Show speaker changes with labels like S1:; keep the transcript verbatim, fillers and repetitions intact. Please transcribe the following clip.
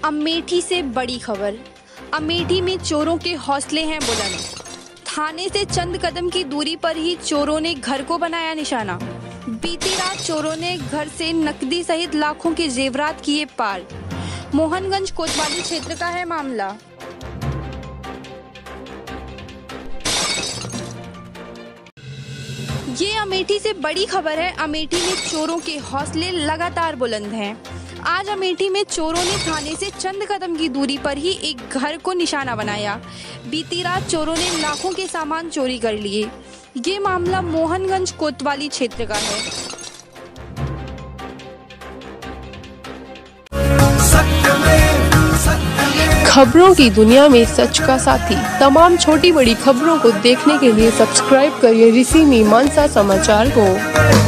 S1: अमेठी से बड़ी खबर। अमेठी में चोरों के हौसले हैं बुलंद। थाने से चंद कदम की दूरी पर ही चोरों ने घर को बनाया निशाना। बीती रात चोरों ने घर से नकदी सहित लाखों के जेवरात किए पार। मोहनगंज कोतवाली क्षेत्र का है मामला। ये अमेठी से बड़ी खबर है। अमेठी में चोरों के हौसले लगातार बुलंद हैं। आज अमेठी में चोरों ने थाने से चंद कदम की दूरी पर ही एक घर को निशाना बनाया। बीती रात चोरों ने लाखों के सामान चोरी कर लिए। ये मामला मोहनगंज कोतवाली क्षेत्र का है।
S2: खबरों की दुनिया में सच का साथी। तमाम छोटी बड़ी खबरों को देखने के लिए सब्सक्राइब करिए ऋषि मीमांसा समाचार को।